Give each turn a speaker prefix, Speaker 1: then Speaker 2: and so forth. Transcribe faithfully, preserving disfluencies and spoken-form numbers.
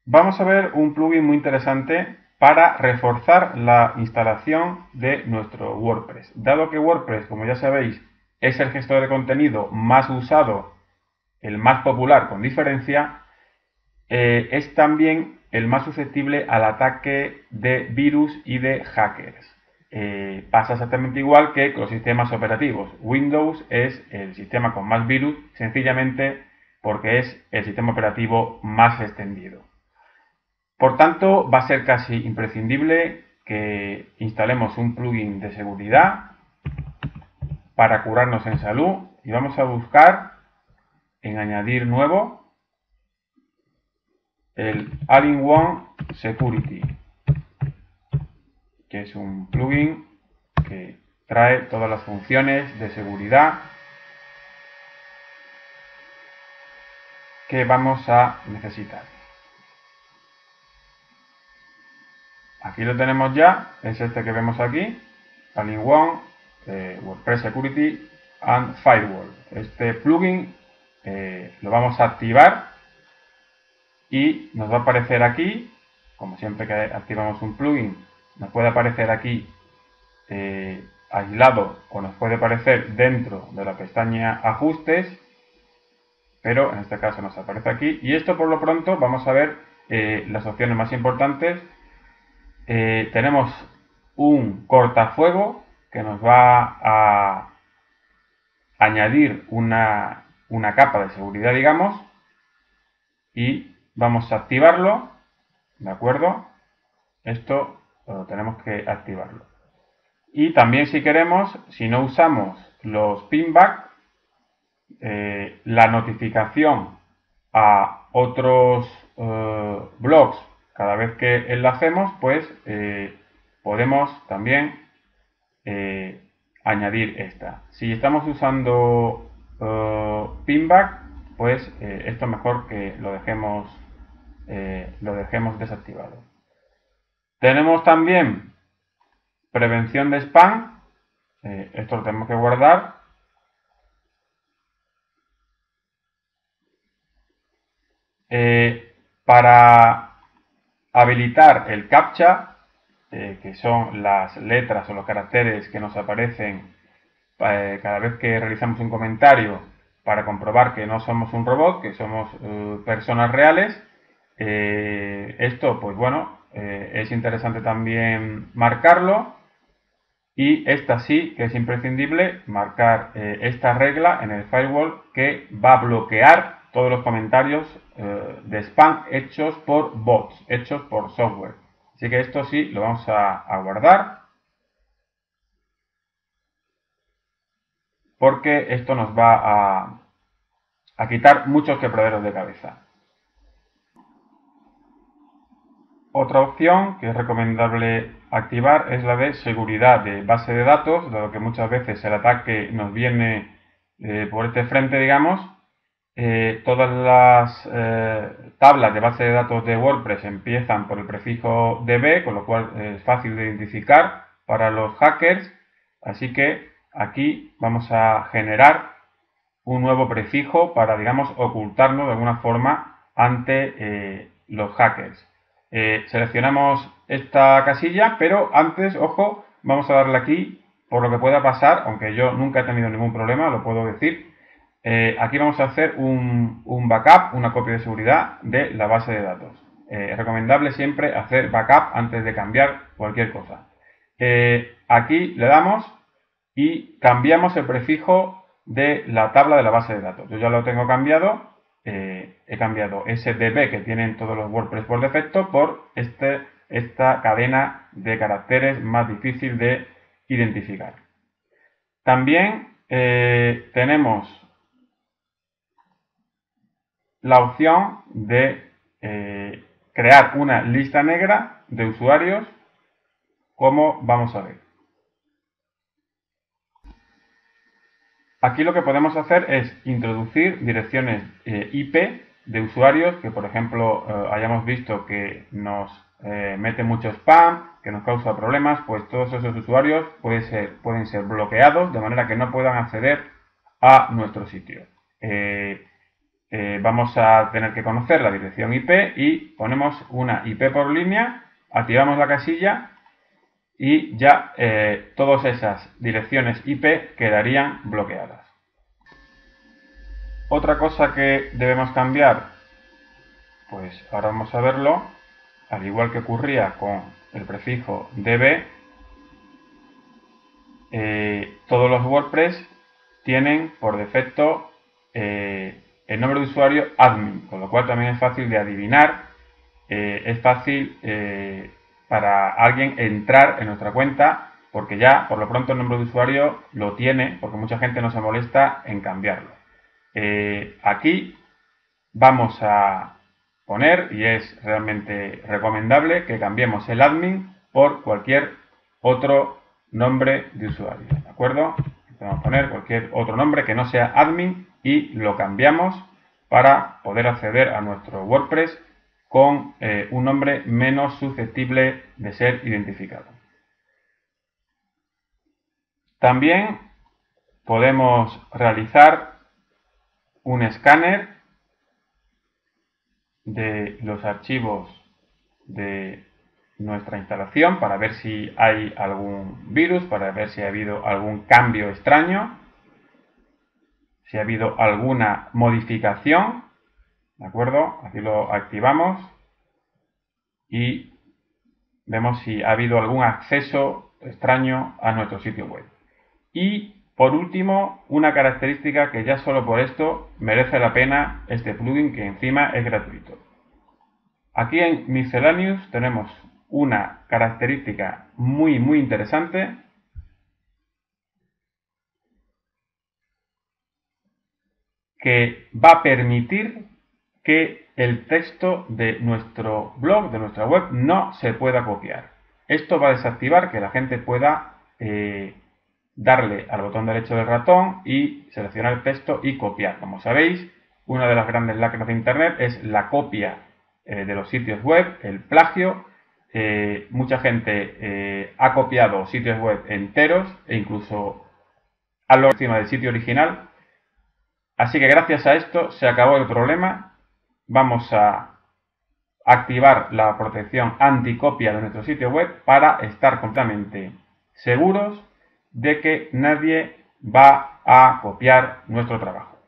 Speaker 1: Vamos a ver un plugin muy interesante para reforzar la instalación de nuestro WordPress. Dado que WordPress, como ya sabéis, es el gestor de contenido más usado, el más popular con diferencia, eh, es también el más susceptible al ataque de virus y de hackers. Eh, pasa exactamente igual que con los sistemas operativos. Windows es el sistema con más virus, sencillamente porque es el sistema operativo más extendido. Por tanto, va a ser casi imprescindible que instalemos un plugin de seguridad para curarnos en salud y vamos a buscar en añadir nuevo el All-in-One Security, que es un plugin que trae todas las funciones de seguridad que vamos a necesitar. Aquí lo tenemos ya, es este que vemos aquí, All-in-One, eh, WordPress Security and Firewall. Este plugin eh, lo vamos a activar y nos va a aparecer aquí, como siempre que activamos un plugin, nos puede aparecer aquí eh, aislado o nos puede aparecer dentro de la pestaña Ajustes, pero en este caso nos aparece aquí. Y esto por lo pronto vamos a ver eh, las opciones más importantes. Eh, tenemos un cortafuego que nos va a añadir una, una capa de seguridad, digamos, y vamos a activarlo, ¿de acuerdo? Esto lo tenemos que activarlo. Y también si queremos, si no usamos los pinback, eh, la notificación a otros eh, blogs cada vez que enlacemos, pues eh, podemos también eh, añadir esta. Si estamos usando eh, pinback, pues eh, esto mejor que lo dejemos, eh, lo dejemos desactivado. Tenemos también prevención de spam, eh, esto lo tenemos que guardar. Eh, para habilitar el captcha, eh, que son las letras o los caracteres que nos aparecen eh, cada vez que realizamos un comentario para comprobar que no somos un robot, que somos eh, personas reales. Eh, esto, pues bueno, eh, es interesante también marcarlo. Y esta sí que es imprescindible marcar eh, esta regla en el firewall que va a bloquear todos los comentarios eh, de spam hechos por bots, hechos por software. Así que esto sí lo vamos a, a guardar porque esto nos va a, a quitar muchos quebraderos de cabeza. Otra opción que es recomendable activar es la de seguridad de base de datos, dado que muchas veces el ataque nos viene eh, por este frente, digamos. Eh, todas las eh, tablas de base de datos de WordPress empiezan por el prefijo D B, con lo cual es fácil de identificar para los hackers. Así que aquí vamos a generar un nuevo prefijo para, digamos, ocultarnos de alguna forma ante eh, los hackers. Eh, seleccionamos esta casilla, pero antes, ojo, vamos a darle aquí por lo que pueda pasar, aunque yo nunca he tenido ningún problema, lo puedo decir. Eh, aquí vamos a hacer un, un backup, una copia de seguridad de la base de datos. Eh, es recomendable siempre hacer backup antes de cambiar cualquier cosa. Eh, aquí le damos y cambiamos el prefijo de la tabla de la base de datos. Yo ya lo tengo cambiado. Eh, he cambiado ese D B que tienen todos los WordPress por defecto por este, esta cadena de caracteres más difícil de identificar. También eh, tenemos la opción de eh, crear una lista negra de usuarios, como vamos a ver. Aquí lo que podemos hacer es introducir direcciones eh, I P de usuarios que, por ejemplo, eh, hayamos visto que nos eh, mete mucho spam, que nos causa problemas, pues todos esos usuarios pueden ser, pueden ser bloqueados de manera que no puedan acceder a nuestro sitio. Eh, eh, vamos a tener que conocer la dirección I P y ponemos una I P por línea, activamos la casilla y ya eh, todas esas direcciones I P quedarían bloqueadas. Otra cosa que debemos cambiar, pues ahora vamos a verlo, al igual que ocurría con el prefijo db, eh, todos los WordPress tienen por defecto eh, el nombre de usuario admin, con lo cual también es fácil de adivinar, eh, es fácil eh, para alguien entrar en nuestra cuenta, porque ya por lo pronto el nombre de usuario lo tiene, porque mucha gente no se molesta en cambiarlo. Eh, aquí vamos a poner, y es realmente recomendable, que cambiemos el admin por cualquier otro nombre de usuario, ¿de acuerdo? Vamos a poner cualquier otro nombre que no sea admin y lo cambiamos para poder acceder a nuestro WordPress con eh, un nombre menos susceptible de ser identificado. También podemos realizar un escáner de los archivos de nuestra instalación para ver si hay algún virus, para ver si ha habido algún cambio extraño, si ha habido alguna modificación, ¿de acuerdo? Aquí lo activamos y vemos si ha habido algún acceso extraño a nuestro sitio web. Y por último, una característica que ya solo por esto merece la pena este plugin, que encima es gratuito. Aquí en Miscellaneous tenemos una característica muy muy interesante que va a permitir que el texto de nuestro blog, de nuestra web, no se pueda copiar. Esto va a desactivar que la gente pueda eh, darle al botón derecho del ratón y seleccionar el texto y copiar. Como sabéis, una de las grandes lacras de Internet es la copia eh, de los sitios web, el plagio. Eh, mucha gente eh, ha copiado sitios web enteros e incluso a lo encima del sitio original. Así que gracias a esto se acabó el problema. Vamos a activar la protección anticopia de nuestro sitio web para estar completamente seguros de que nadie va a copiar nuestro trabajo.